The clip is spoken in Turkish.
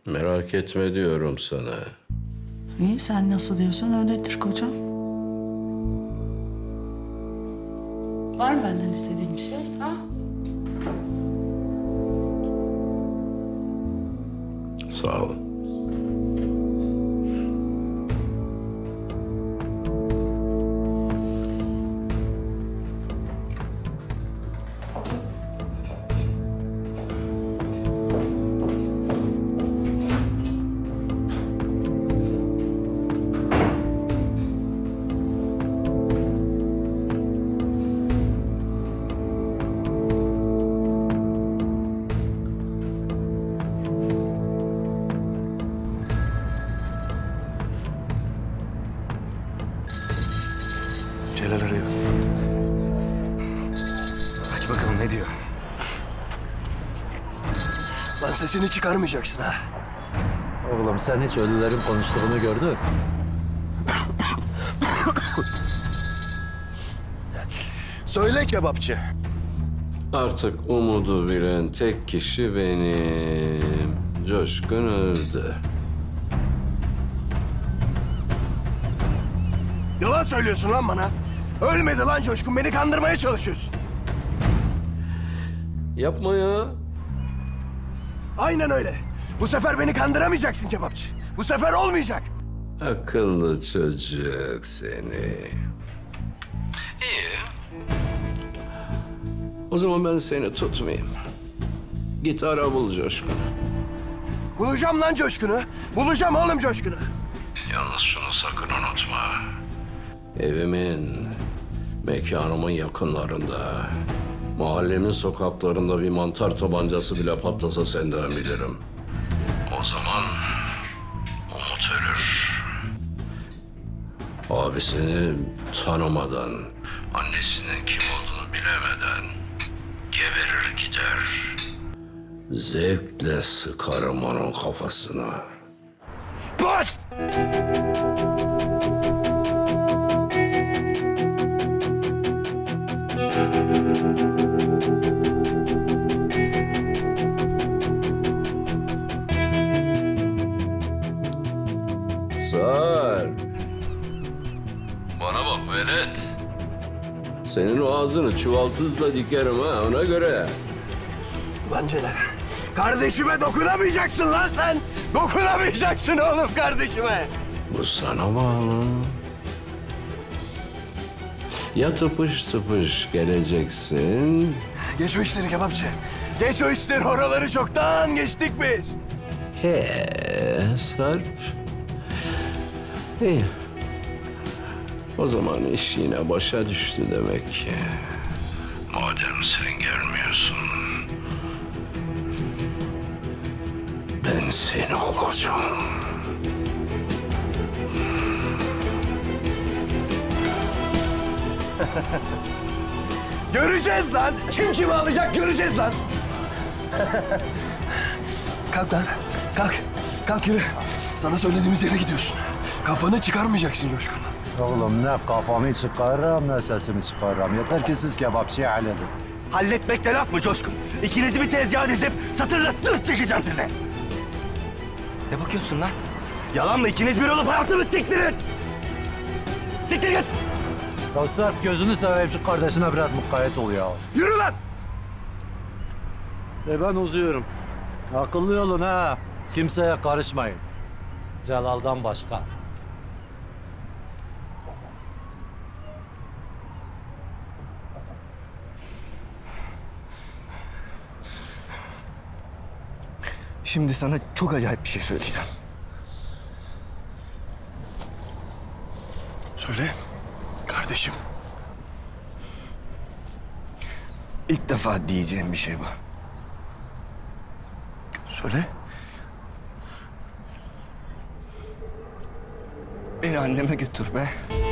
Merak etme diyorum sana. İyi, sen nasıl diyorsan öyledir kocam. Var mı benden istediğin bir şey? Ha? Sağ ol. Celal arıyor. Aç bakalım ne diyor. Lan sesini çıkarmayacaksın ha. Oğlum sen hiç ölülerin konuştuğunu gördün. Söyle kebapçı. Artık umudu bilen tek kişi benim. Coşkun öldü. Yalan söylüyorsun lan bana. Ölmedi lan Coşkun. Beni kandırmaya çalışıyorsun. Yapma ya. Aynen öyle. Bu sefer beni kandıramayacaksın kebapçı. Bu sefer olmayacak. Akıllı çocuk seni. İyi. O zaman ben seni tutmayayım. Git ara bul Coşkun'u. Bulacağım lan Coşkun'u. Bulacağım oğlum Coşkun'u. Yalnız şunu sakın unutma. Evimin, mekanımın yakınlarında, mahallemin sokaklarında bir mantar tabancası bile patlasa senden bilirim. O zaman Umut ölür. Abisini tanımadan, annesinin kim olduğunu bilemeden geberir gider. Zevkle sıkarım onun kafasına. Baş! Sarp. Bana bak velet. Senin o ağzını çuvaltızla dikerim ha, ona göre. Lan Celal. Kardeşime dokunamayacaksın lan sen. Dokunamayacaksın oğlum kardeşime. Bu sana bağlı. Ya tıpış tıpış geleceksin. Geç o işleri kebapçı. Geç o işleri. Oraları çoktan geçtik biz. He Sarp. İyi. O zaman iş yine başa düştü demek ki. Madem sen gelmiyorsun, ben seni alacağım. Göreceğiz lan. Kim kimi alacak göreceğiz lan. Kalk lan. Kalk. Kalk yürü. Sana söylediğimiz yere gidiyorsun. Kafanı çıkarmayacaksın Coşkun. Oğlum ne kafamı çıkarırım ne sesimi çıkarırım. Yeter ki siz kebapçıyı halledin. Halletmek de laf mı Coşkun? İkinizi bir tezgaha dizip satırla sırt çekeceğim size. Ne bakıyorsun lan? Yalan mı? İkiniz bir olup hayatımı siktir et! Siktir git! Ya Sarp gözünü seveyim şu kardeşine biraz mukayyet ol ya. Yürü lan. Ben uzuyorum. Akıllı olun ha. Kimseye karışmayın. Celal'dan başka. Şimdi sana çok acayip bir şey söyleyeceğim. Söyle. Kardeşim. İlk defa diyeceğim bir şey bu. Söyle. Beni anneme götür be.